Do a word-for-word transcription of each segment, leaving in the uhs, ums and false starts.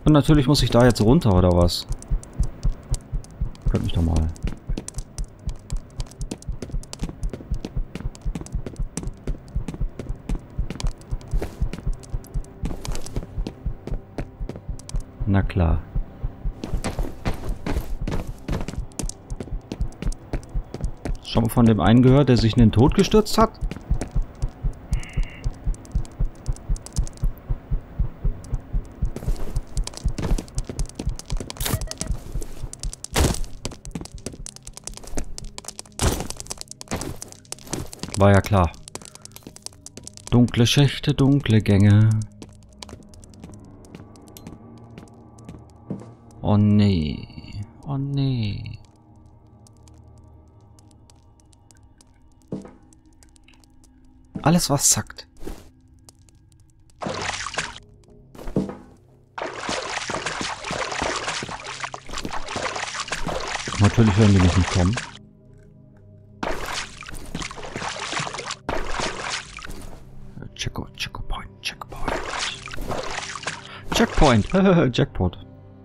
Und natürlich muss ich da jetzt runter, oder was? Könnt mich doch mal. Na klar. Schon mal von dem einen gehört, der sich in den Tod gestürzt hat? War ja klar. Dunkle Schächte, dunkle Gänge. Oh nee. Oh nee. Alles was zackt. Natürlich hören die mich nicht kommen. Checkpoint, Checkpoint, Checkpoint. Checkpoint, Jackpot.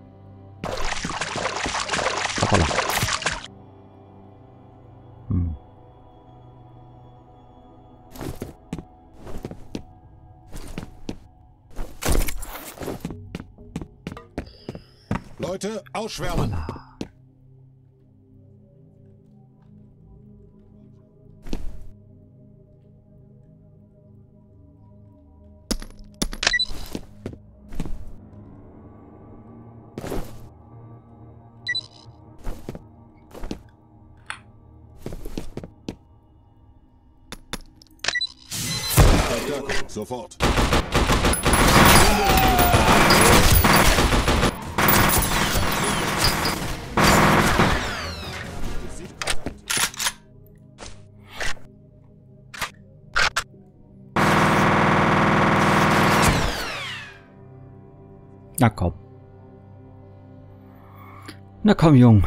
Hoppala. Hm. Leute, ausschwärmen. Hoppala. Verstärkung, sofort. Na komm. Na komm, Jung.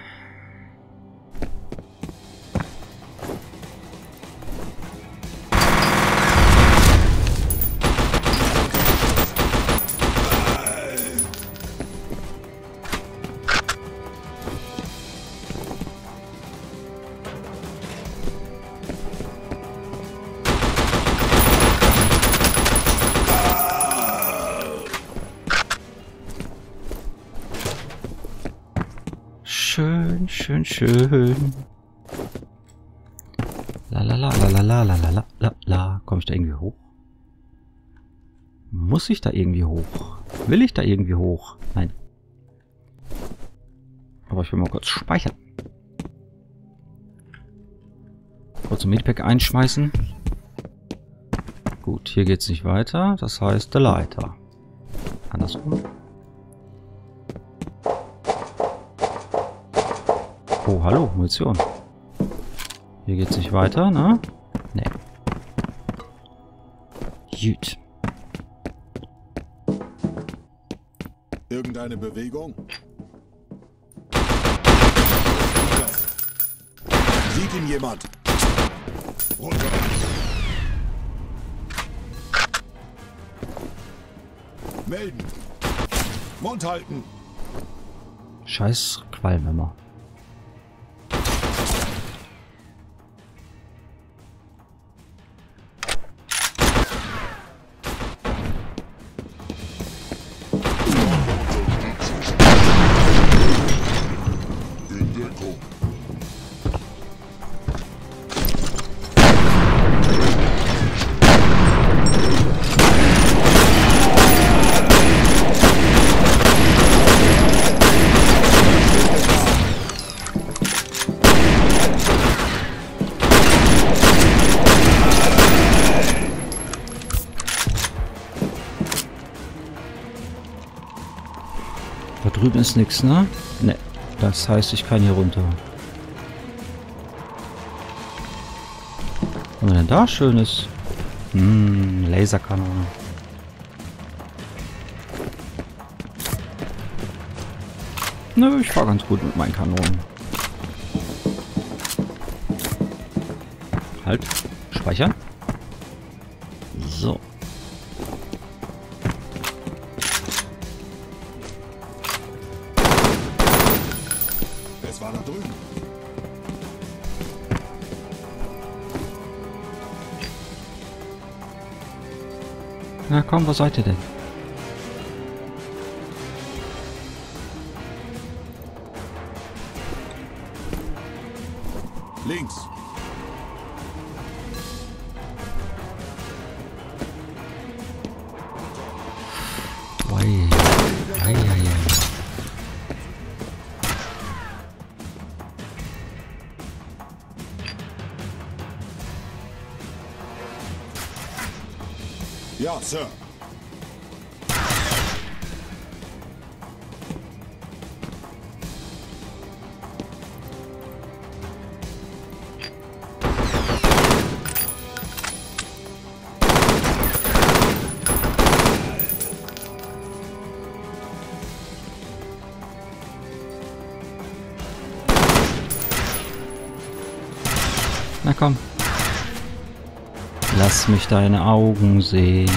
Schön, schön, schön. La la la la la la la la la la. Komme ich da irgendwie hoch? Muss ich da irgendwie hoch? Will ich da irgendwie hoch? Nein. Aber ich will mal kurz speichern. Kurz ein Medpack einschmeißen. Gut, hier geht es nicht weiter. Das heißt, der Leiter. Andersrum. Oh, hallo, Munition. Hier geht's nicht weiter, ne? Ne. Gut. Irgendeine Bewegung? Sieht ihn jemand? Runter. Melden. Mund halten. Scheiß Qualm immer. Da drüben ist nichts, ne? Ne. Das heißt, ich kann hier runter. Was haben wir denn da Schönes? Hm, Laserkanone. Nö, ich fahr ganz gut mit meinen Kanonen. Halt. Speichern. So. Na komm, wo seid ihr denn? Links. Ui. Ei, ei, ei. Ja, Sir. Na komm. Lass mich deine Augen sehen.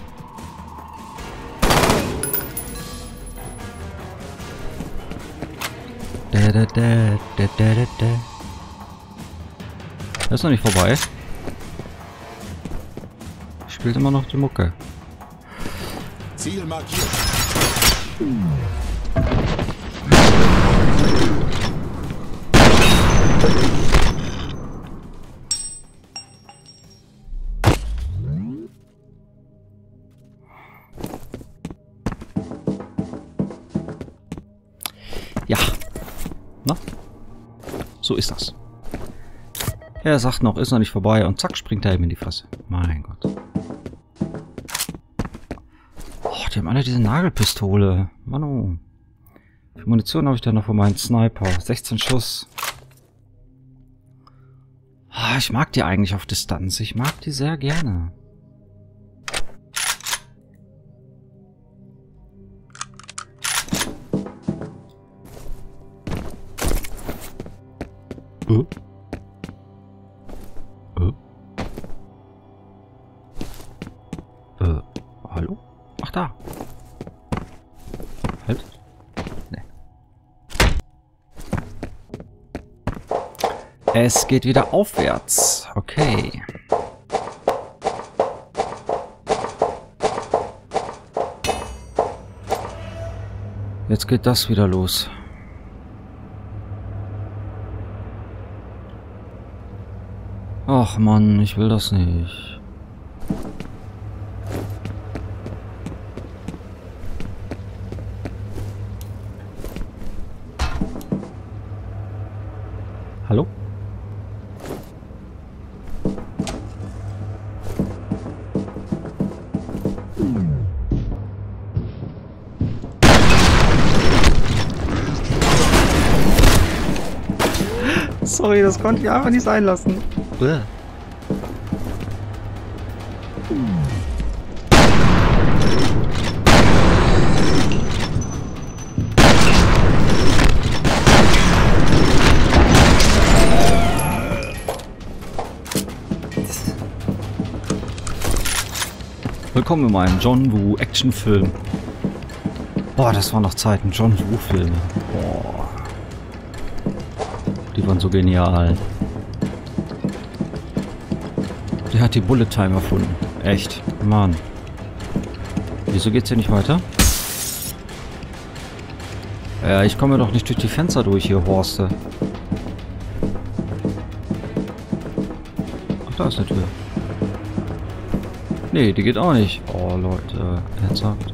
Da, da, da, da, da, da, da. Das ist noch nicht vorbei. Spielt immer noch die Mucke. Ziel markiert. Ja. Na? So ist das. Er sagt noch, ist noch nicht vorbei und zack, springt er ihm in die Fresse. Mein Gott. Oh, die haben alle diese Nagelpistole. Manu. Wie viel Munition habe ich da noch für meinen Sniper? sechzehn Schuss. Oh, ich mag die eigentlich auf Distanz. Ich mag die sehr gerne. Äh? Äh? Äh, hallo? Ach, da. Halt. Nee. Es geht wieder aufwärts. Okay. Jetzt geht das wieder los. Ach Mann, ich will das nicht. Hallo? Sorry, das konnte ich einfach nicht sein lassen. Bäh. Willkommen in meinem John Woo Actionfilm. Boah, das waren noch Zeiten. John Woo Filme. Boah. Die waren so genial. Der hat die Bullet Time erfunden. Echt. Mann. Wieso geht's hier nicht weiter? Ja, ich komme doch nicht durch die Fenster durch hier, Horste. Ach, da ist eine Tür. Nee, die geht auch nicht. Oh, Leute. Herzhaft.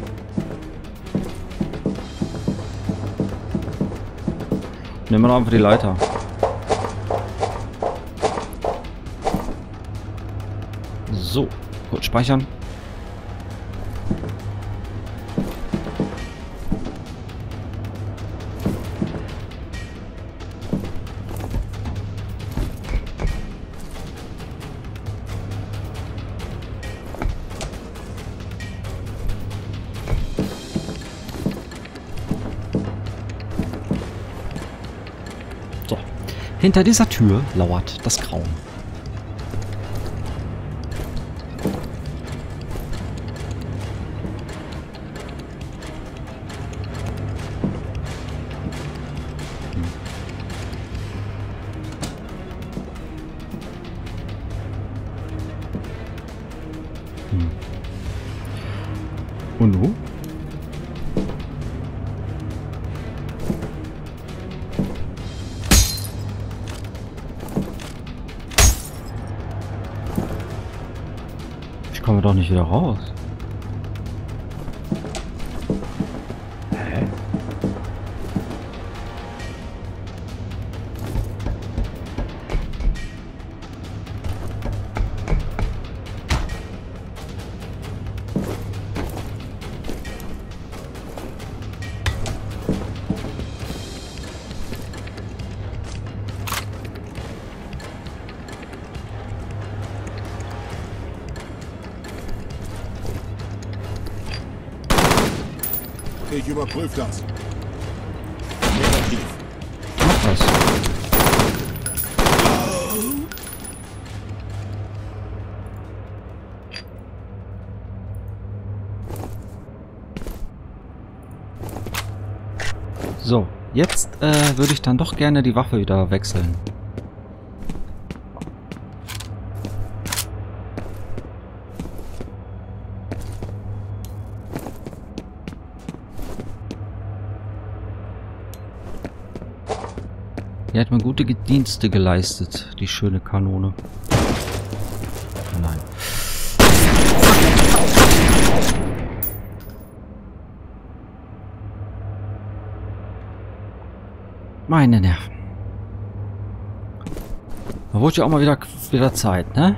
Nehmen wir doch einfach die Leiter. So, kurz speichern. So, hinter dieser Tür lauert das Grauen. Und nu? Ich komme doch nicht wieder raus. Hä? Ich überprüfe das. Negativ. Mach was. So, jetzt äh, würde ich dann doch gerne die Waffe wieder wechseln. Die hat mir gute Dienste geleistet, die schöne Kanone. Oh nein. Meine Nerven. Da wurde ja auch mal wieder, wieder Zeit, ne?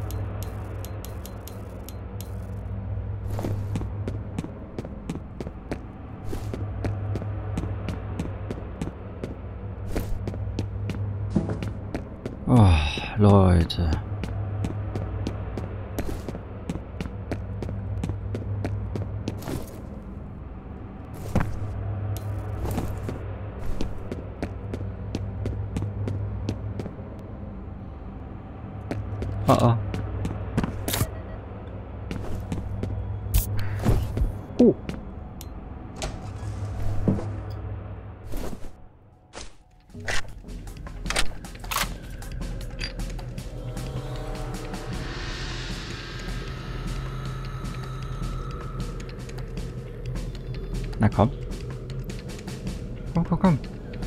Oh, Leute. Ah, ah. Oh. Na komm. Komm, komm, komm.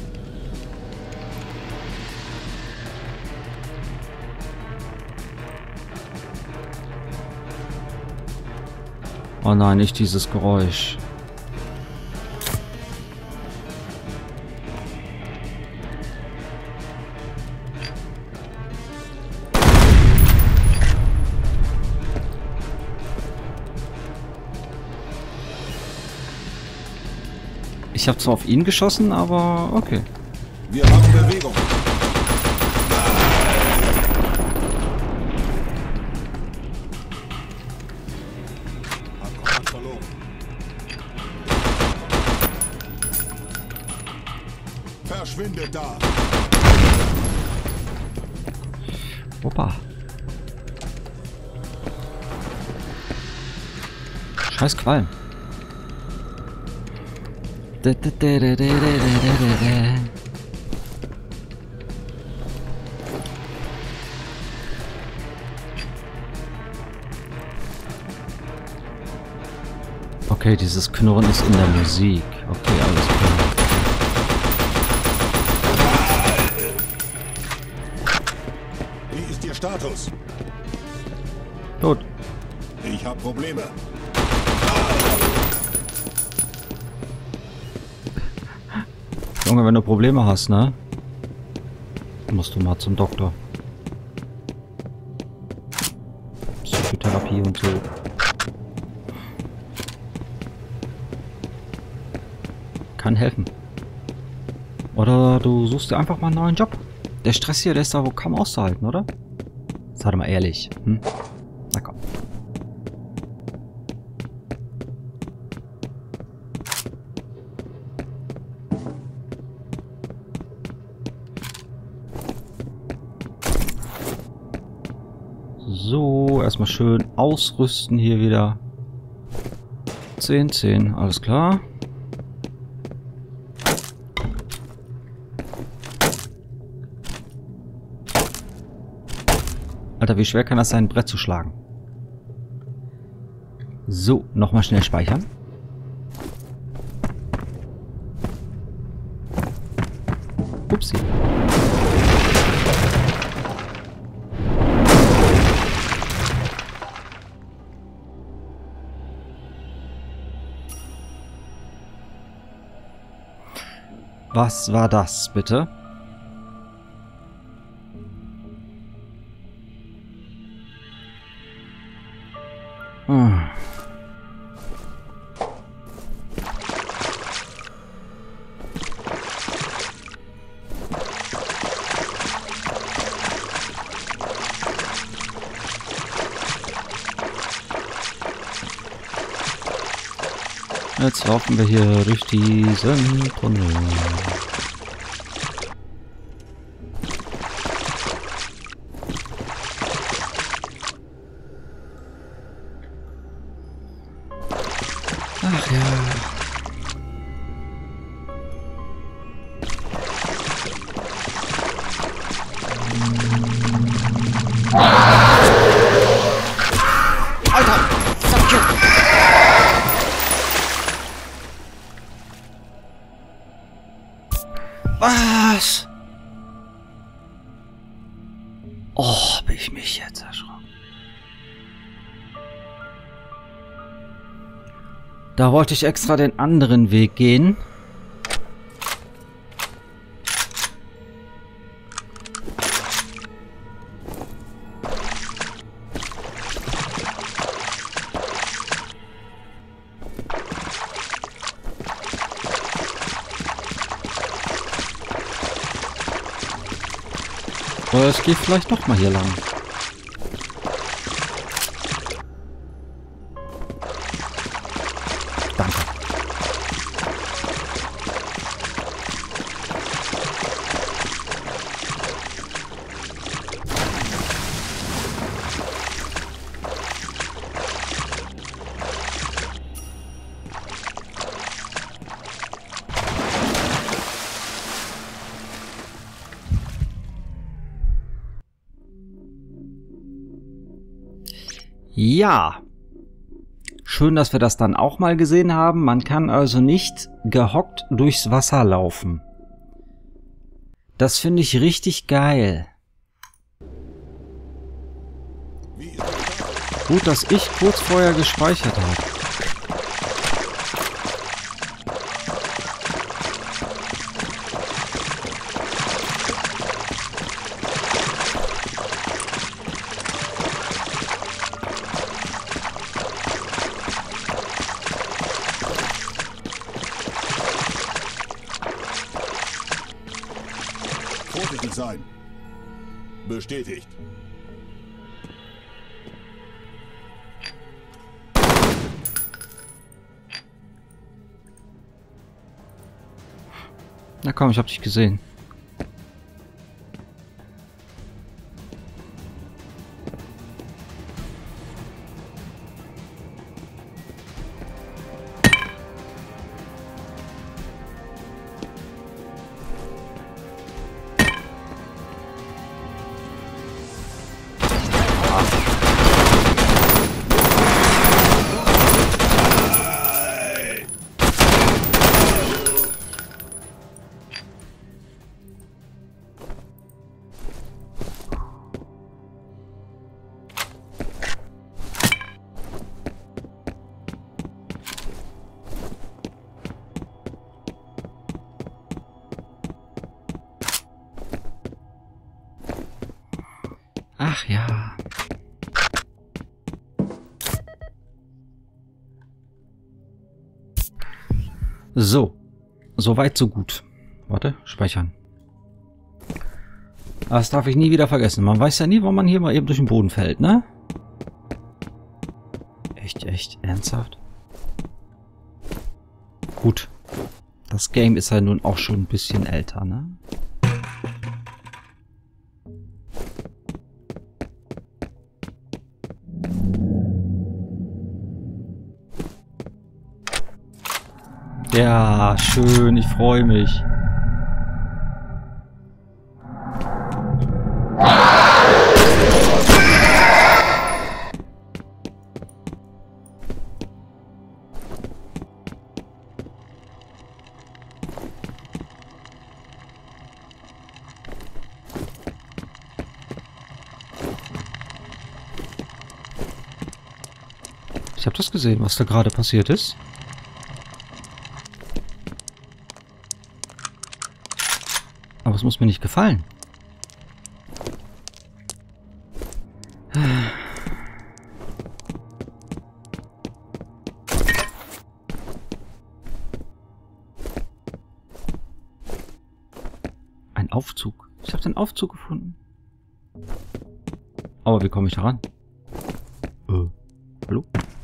Oh nein, nicht dieses Geräusch. Ich habe zwar auf ihn geschossen, aber okay. Wir haben Bewegung. Hab Kontakt verloren. Verschwindet da. Opa. Scheiß Qualm. Okay, dieses Knurren ist in der Musik. Okay, alles klar. Wie ist Ihr Status? Tot. Ich habe Probleme. Junge, wenn du Probleme hast, ne? Musst du mal zum Doktor. Psychotherapie und so. Kann helfen. Oder du suchst dir einfach mal einen neuen Job. Der Stress hier, der ist da wohl kaum auszuhalten, oder? Sei doch mal ehrlich. Hm? Na komm. So, erstmal schön ausrüsten hier wieder. zehn, zehn, alles klar. Alter, wie schwer kann das sein, ein Brett zu schlagen? So, nochmal schnell speichern. Upsi. Was war das, bitte? Hm. Jetzt laufen wir hier durch diesen Tunnel. Ach ja. Alter! Fuck you! Was? Oh, bin ich mich jetzt erschrocken. Da wollte ich extra den anderen Weg gehen. Oder es geht vielleicht doch mal hier lang. Danke. Ja, schön, dass wir das dann auch mal gesehen haben. Man kann also nicht gehockt durchs Wasser laufen. Das finde ich richtig geil. Gut, dass ich kurz vorher gespeichert habe. Vorsichtig sein. Bestätigt. Na komm, ich hab dich gesehen. Ach ja. So. Soweit, so gut. Warte, speichern. Das darf ich nie wieder vergessen. Man weiß ja nie, wann man hier mal eben durch den Boden fällt, ne? Echt, echt, ernsthaft? Gut. Das Game ist ja nun auch schon ein bisschen älter, ne? Ja, schön, ich freue mich. Ich habe das gesehen, was da gerade passiert ist. Aber es muss mir nicht gefallen. Ein Aufzug. Ich habe den Aufzug gefunden. Aber wie komme ich da ran? Äh, hallo?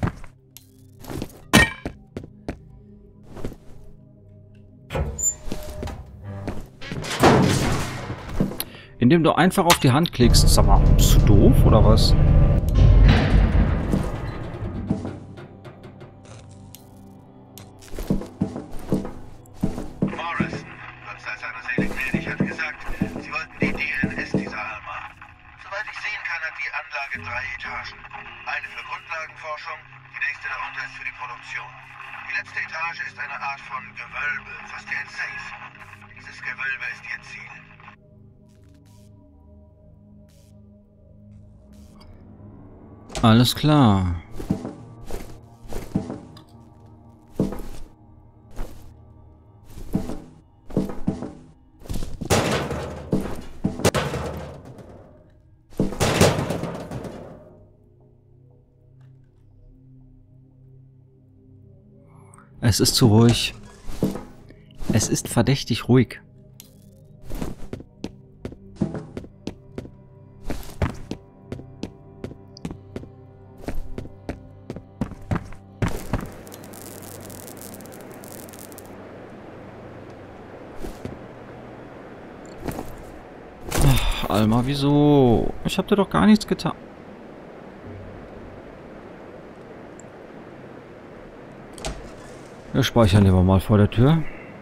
Indem du einfach auf die Hand klickst. Sag mal, bist du doof oder was? Morrison, Gott sei seiner Seele gnädig, hat gesagt, sie wollten die D N S dieser Alma. Soweit ich sehen kann, hat die Anlage drei Etagen. Eine für Grundlagenforschung, die nächste darunter ist für die Produktion. Die letzte Etage ist eine Art von Gewölbe, fast wie ein Safe. Dieses Gewölbe ist ihr Ziel. Alles klar. Es ist zu ruhig. Es ist verdächtig ruhig. Ach, Alma, wieso? Ich hab dir doch gar nichts getan. Wir speichern lieber mal vor der Tür.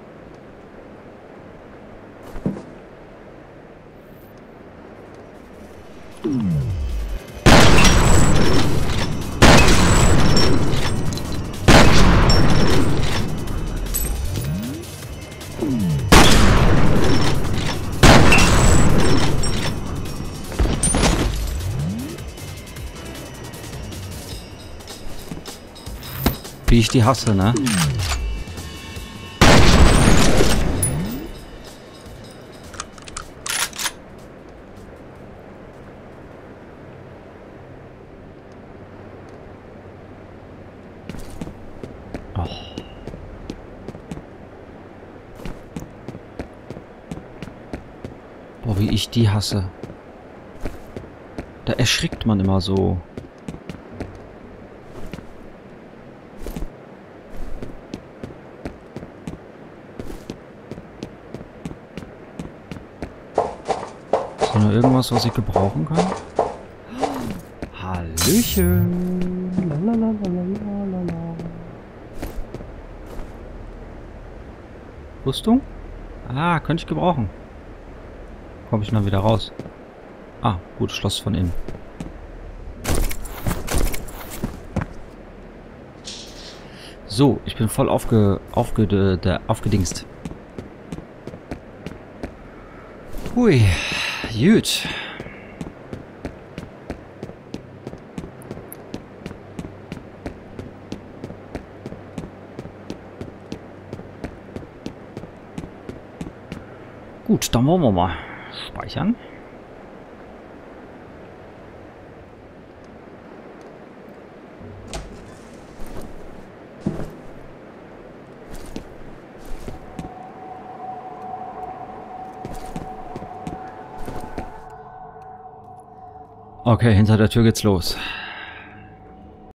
Wie ich die hasse, ne? Oh. Boah, wie ich die hasse. Da erschrickt man immer so. Ist da noch irgendwas, was ich gebrauchen kann? Hallöchen. Lalalala. Rüstung? Ah, könnte ich gebrauchen. Komme ich mal wieder raus. Ah, gut, Schloss von innen. So, ich bin voll aufge... aufge... De, aufgedingst. Hui, gut. Gut, dann wollen wir mal speichern. Okay, hinter der Tür geht's los.